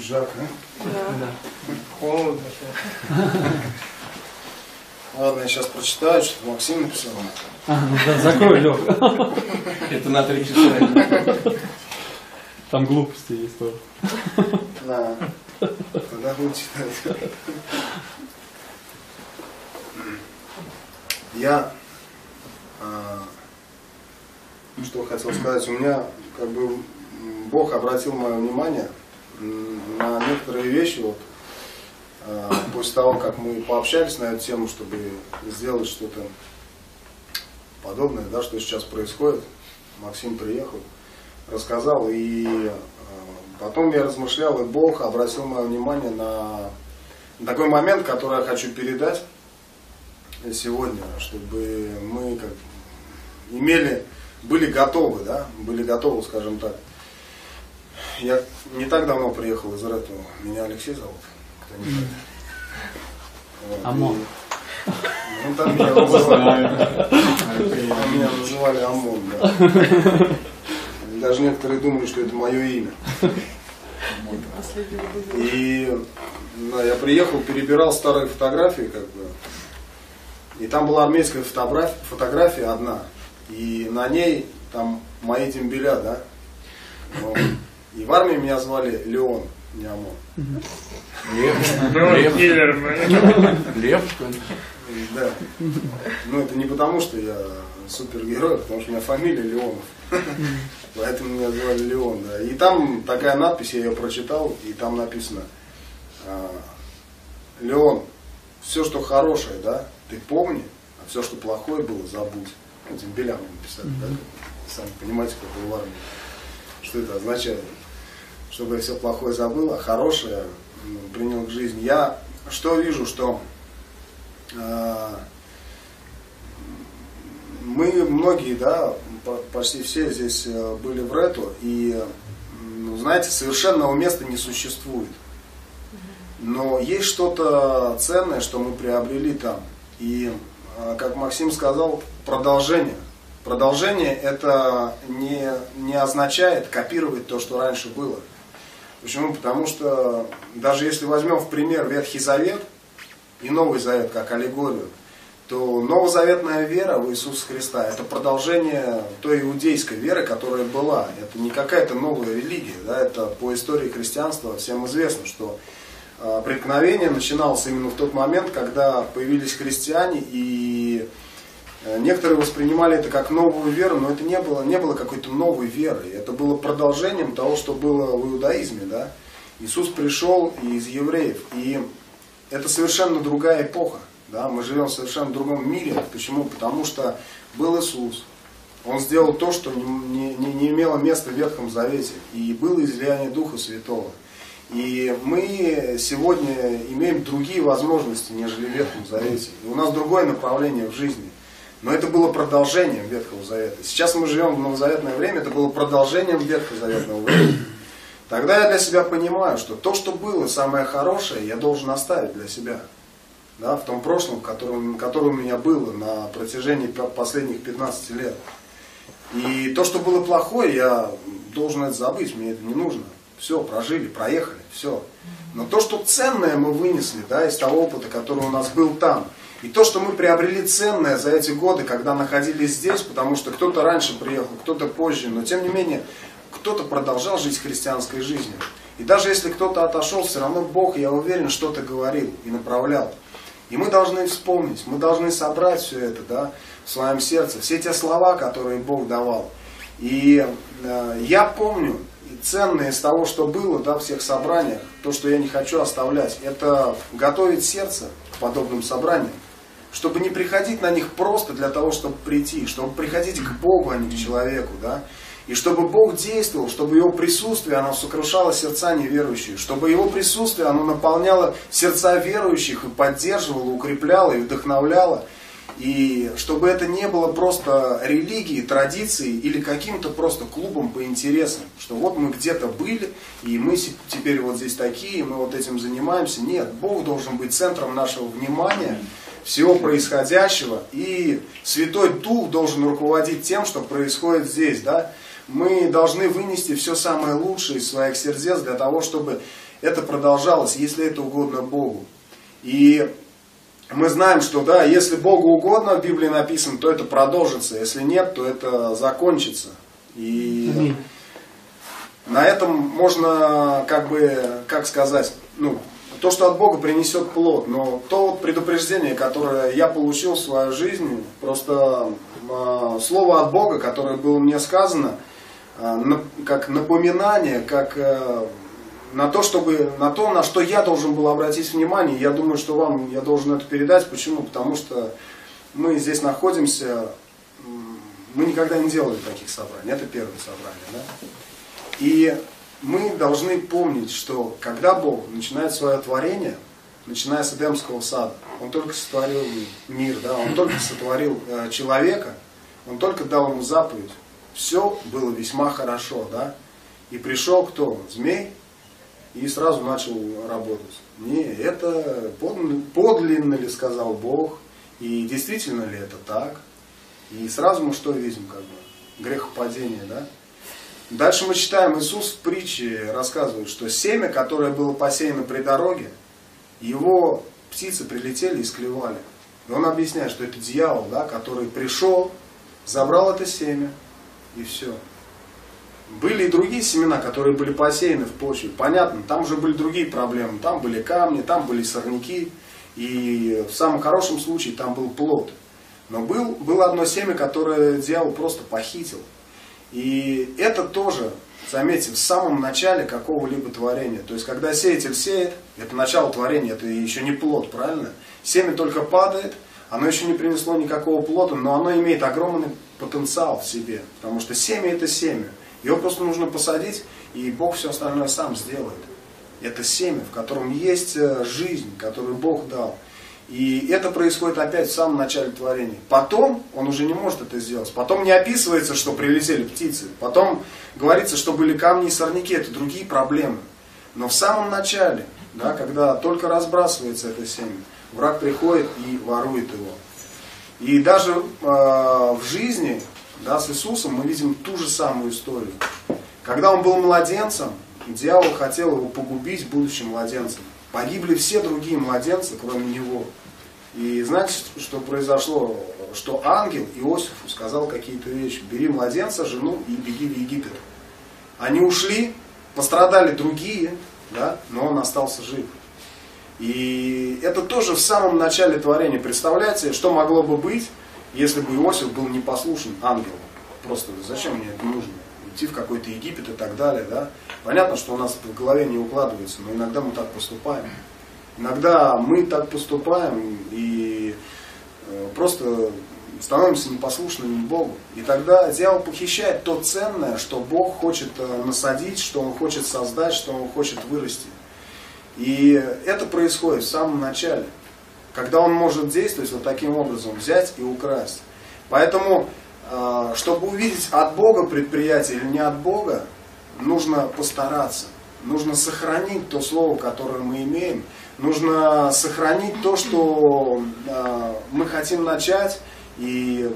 Жарко, Да. Холодно. Ладно, я сейчас прочитаю, что Максим написал. Ну да, закрой, Лёх. Это на 3 часа. Там глупости есть тоже. Да. Тогда буду читать. Я что хотел сказать, у меня как бы Бог обратил мое внимание на некоторые вещи, вот, после того, как мы пообщались на эту тему, чтобы сделать что-то подобное, да, что сейчас происходит. Максим приехал, рассказал, и потом я размышлял, и Бог обратил мое внимание на такой момент, который я хочу передать сегодня, чтобы мы как были готовы, да, скажем так. Я не так давно приехал из Рету, меня Алексей зовут, кто не знает. Вот, ОМОН. Ну там меня называли ОМОН, да. Даже некоторые думали, что это мое имя. И да, я приехал, перебирал старые фотографии, как бы. И там была армейская фотография одна. И на ней там мои дембеля, да. Вот. И в армии меня звали Леон, не ОМОН. Лев? Да. Ну это не потому, что я супергерой, потому что у меня фамилия Леонов. Поэтому меня звали Леон, да. И там такая надпись, я ее прочитал, и там написано: Леон, все, что хорошее, да, ты помни, а все, что плохое было, забудь. Ну, дембеля мне написали, да? Сами понимаете, как было в армии. Что это означает? Чтобы я все плохое забыл, а хорошее принял к жизни. Я что вижу, что мы многие, да, почти все здесь были в Рету, и, ну, знаете, совершенного места не существует. Но есть что-то ценное, что мы приобрели там. И, как Максим сказал, продолжение. Продолжение это не означает копировать то, что раньше было. Почему? Потому что даже если возьмем в пример Ветхий Завет и Новый Завет как аллегорию, то новозаветная вера в Иисуса Христа это продолжение той иудейской веры, которая была. Это не какая-то новая религия, да, это по истории христианства всем известно, что преткновение начиналось именно в тот момент, когда появились христиане, и некоторые воспринимали это как новую веру, но это не было какой-то новой веры. Это было продолжением того, что было в иудаизме. Да? Иисус пришел из евреев, и это совершенно другая эпоха. Да? Мы живем в совершенно другом мире. Почему? Потому что был Иисус. Он сделал то, что не имело места в Ветхом Завете. И было излияние Духа Святого. И мы сегодня имеем другие возможности, нежели в Ветхом Завете. И у нас другое направление в жизни. Но это было продолжением Ветхого Завета. Сейчас мы живем в новозаветное время, это было продолжением ветхозаветного времени. Тогда я для себя понимаю, что то, что было самое хорошее, я должен оставить для себя. Да, в том прошлом, которое у меня было на протяжении последних 15 лет. И то, что было плохое, я должен это забыть, мне это не нужно. Все, прожили, проехали, все. Но то, что ценное мы вынесли, да, из того опыта, который у нас был там, и то, что мы приобрели ценное за эти годы, когда находились здесь, потому что кто-то раньше приехал, кто-то позже, но тем не менее, кто-то продолжал жить христианской жизнью. И даже если кто-то отошел, все равно Бог, я уверен, что-то говорил и направлял. И мы должны вспомнить, мы должны собрать все это, да, в своем сердце, все те слова, которые Бог давал. И я помню, ценное из того, что было, да, в всех собраниях, то, что я не хочу оставлять, это готовить сердце к подобным собраниям, чтобы не приходить на них просто для того, чтобы прийти, чтобы приходить к Богу, а не к человеку, да, и чтобы Бог действовал, чтобы Его присутствие, оно сокрушало сердца неверующих, чтобы Его присутствие, оно наполняло сердца верующих и поддерживало, укрепляло и вдохновляло. И чтобы это не было просто религией, традицией или каким-то просто клубом по интересам. Что вот мы где-то были, и мы теперь вот здесь такие, мы вот этим занимаемся. Нет, Бог должен быть центром нашего внимания, всего происходящего. И Святой Дух должен руководить тем, что происходит здесь. Да? Мы должны вынести все самое лучшее из своих сердец для того, чтобы это продолжалось, если это угодно Богу. И мы знаем, что да, если Богу угодно, в Библии написано, то это продолжится. Если нет, то это закончится. И на этом можно, как сказать, то, что от Бога принесет плод. Но то предупреждение, которое я получил в своей жизни, просто слово от Бога, которое было мне сказано, как напоминание, как на то, на что я должен был обратить внимание. Я думаю, что вам я должен это передать. Почему? Потому что мы здесь находимся, мы никогда не делали таких собраний. Это первое собрание. Да? И мы должны помнить, что когда Бог начинает свое творение, начиная с Эдемского сада, Он только сотворил мир, да? Он только сотворил человека, Он только дал ему заповедь. Все было весьма хорошо. Да? И пришел кто? Змей. И сразу начал работать. Не, это подлинно ли сказал Бог, и действительно ли это так. И сразу мы что видим, грехопадение, да? Дальше мы читаем, Иисус в притче рассказывает, что семя, которое было посеяно при дороге, его птицы прилетели и склевали. И он объясняет, что это дьявол, да, который пришел, забрал это семя, и все. Были и другие семена, которые были посеяны в почве. Понятно, там уже были другие проблемы. Там были камни, там были сорняки. И в самом хорошем случае там был плод. Но было одно семя, которое дьявол просто похитил. И это тоже, заметьте, в самом начале какого-либо творения. То есть, когда сеятель сеет, это начало творения, это еще не плод, правильно? Семя только падает, оно еще не принесло никакого плода, но оно имеет огромный потенциал в себе. Потому что семя это семя. Его просто нужно посадить, и Бог все остальное сам сделает. Это семя, в котором есть жизнь, которую Бог дал. И это происходит опять в самом начале творения. Потом он уже не может это сделать. Потом не описывается, что прилетели птицы. Потом говорится, что были камни и сорняки. Это другие проблемы. Но в самом начале, да, когда только разбрасывается это семя, враг приходит и ворует его. И даже в жизни, да, с Иисусом мы видим ту же самую историю. Когда он был младенцем, дьявол хотел его погубить, будучи младенцем. Погибли все другие младенцы, кроме него. И знаете, что произошло? Что ангел Иосифу сказал какие-то вещи. Бери младенца, жену и беги в Египет. Они ушли, пострадали другие, да, но он остался жив. И это тоже в самом начале творения. Представляете, что могло бы быть, если бы Иосиф был непослушен ангелу? Просто зачем мне это нужно? Идти в какой-то Египет и так далее. Да? Понятно, что у нас это в голове не укладывается, но иногда мы так поступаем. Иногда мы так поступаем и просто становимся непослушными Богу. И тогда дьявол похищает то ценное, что Бог хочет насадить, что Он хочет создать, что Он хочет вырасти. И это происходит в самом начале, когда он может действовать вот таким образом, взять и украсть. Поэтому, чтобы увидеть от Бога предприятие или не от Бога, нужно постараться. Нужно сохранить то слово, которое мы имеем. Нужно сохранить то, что мы хотим начать. И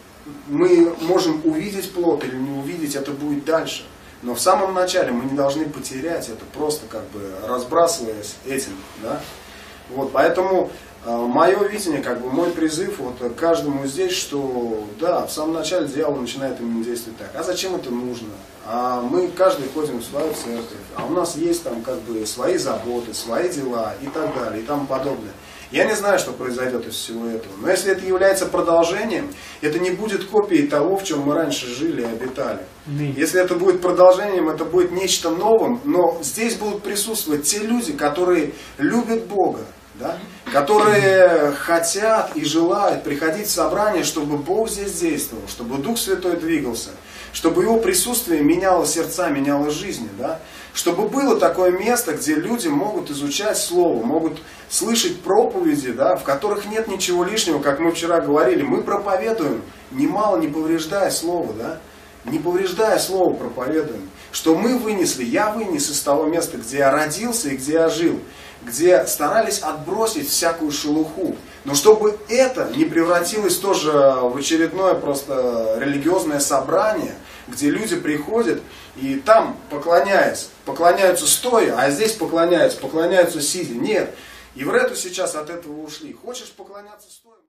мы можем увидеть плод или не увидеть, это будет дальше. Но в самом начале мы не должны потерять это, просто разбрасываясь этим. Да? Вот, поэтому мое видение, мой призыв каждому здесь, что да, в самом начале дьявол начинает именно действовать так. А зачем это нужно? А мы каждый ходим в свою церковь, а у нас есть там свои заботы, свои дела и так далее и тому подобное. Я не знаю, что произойдет из всего этого. Но если это является продолжением, это не будет копией того, в чем мы раньше жили и обитали. Если это будет продолжением, это будет нечто новым. Но здесь будут присутствовать те люди, которые любят Бога. Да? Которые хотят и желают приходить в собрание, чтобы Бог здесь действовал, чтобы Дух Святой двигался, чтобы Его присутствие меняло сердца, меняло жизни. Да? Чтобы было такое место, где люди могут изучать Слово, могут слышать проповеди, да, в которых нет ничего лишнего, как мы вчера говорили. Мы проповедуем, немало не повреждая Слово, да? Не повреждая Слово проповедуем. Что мы вынесли, я вынес из того места, где я родился и где я жил, где старались отбросить всякую шелуху. Но чтобы это не превратилось тоже в очередное просто религиозное собрание, где люди приходят и там, поклоняются стоя, а здесь поклоняются сидя. Нет. И в рету сейчас от этого ушли. Хочешь поклоняться стоя?